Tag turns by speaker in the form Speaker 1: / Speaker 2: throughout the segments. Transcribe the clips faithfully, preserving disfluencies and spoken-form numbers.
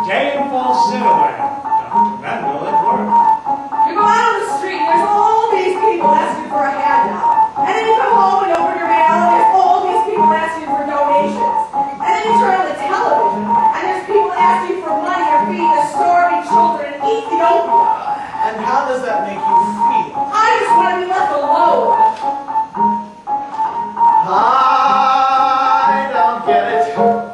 Speaker 1: Day and falsetto act. That will it work.
Speaker 2: You go out on the street, and there's all these people asking for a handout. And then you come home and open your mail, and there's all these people asking for donations. And then you turn on the television, and there's people asking for money or feed the starving children in Ethiopia.
Speaker 3: And how does that make you feel?
Speaker 2: I just want to be left alone.
Speaker 3: I don't get it.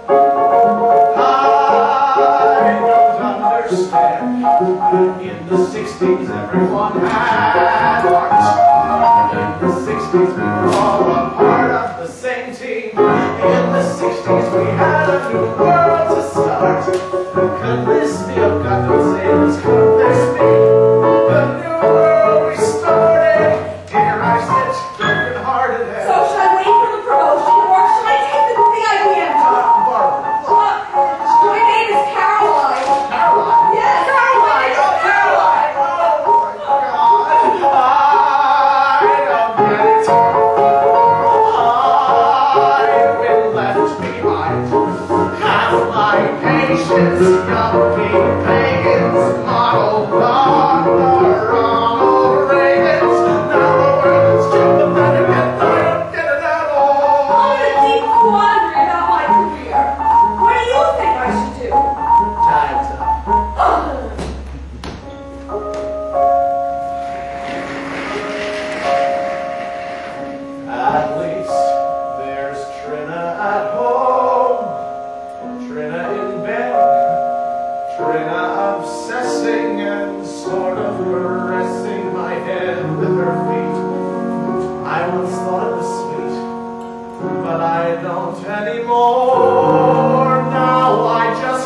Speaker 3: I don't understand. In the sixties, everyone had art. In the sixties, we were all a part of the same team. In the sixties, we had a new world to start. Could this be a goddamn sailors? Could this be the new world we started? Here I sit, broken-hearted and...
Speaker 2: So should I wait for the promotion, or should I take the, the I B M job?
Speaker 3: Barbara, look.
Speaker 2: Look, my name is Caroline.
Speaker 3: Caroline.
Speaker 2: Yes, Caroline.
Speaker 3: Oh, Caroline. Oh, my God. I don't get it. I've been left behind. Half my patience, yuppie pagans, model God, the Ronald Reagans. Now the world is jumping and again, I don't get it at all.
Speaker 2: I'm in a deep quandary about my career. What do you think I should do?
Speaker 3: Time's up. At least there's Trina at home, Trina in bed, Trina obsessing and sort of caressing my head with her feet. I once thought it was sweet, but I don't anymore. Now I just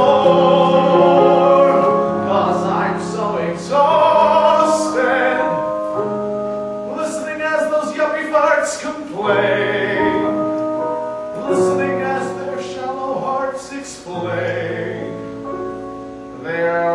Speaker 3: snore, 'cause I'm so exhausted, listening as those yuppie farts complain, listening as their shallow hearts explain their